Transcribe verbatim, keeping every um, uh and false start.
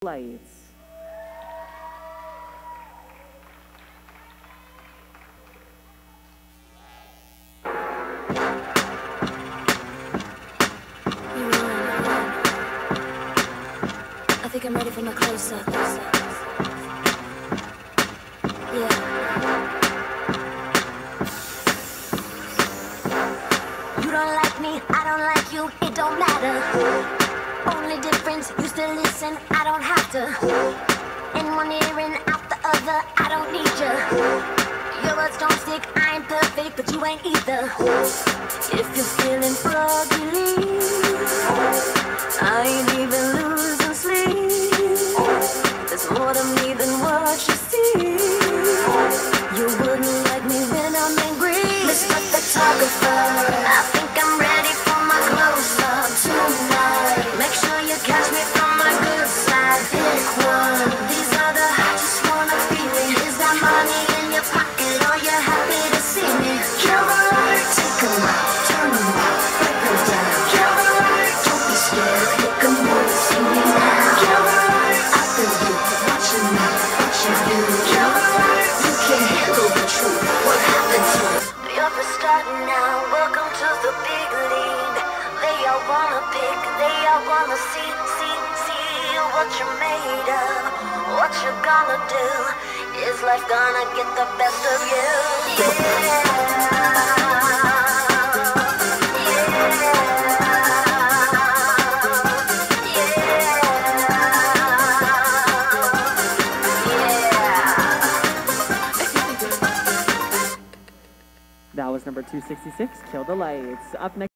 Lights. I think I'm ready for my close-up. Yeah. You don't like me, I don't like you, it don't matter. Only difference, you still listen, I don't have to. In one ear and out the other, I don't need you. Your words don't stick, I ain't perfect, but you ain't either. If you're feeling froggy, I ain't even losing sleep. There's more to me than what you see. You wouldn't like me when I'm angry. Mister Photographer, I think I'm ready for my close-up tonight. Make sure you catch me from my good side. Pick one. These are the I just wanna feel it. Is that money in your pocket or you happy to see me? Kill the light, take 'em out, turn 'em out, break 'em down. Kill the light, don't be scared, pick 'em up, see me now. Kill the light, I feel you, watching me, watching you. Kill the light, you can't handle the truth. What happened to you? You're a star now, welcome to the big league. They all wanna pick, they all wanna see, see, see what you're made of. What you gonna do? Is life gonna get the best of you? Yeah. That was number two sixty-six, Kill the Lights. Up next.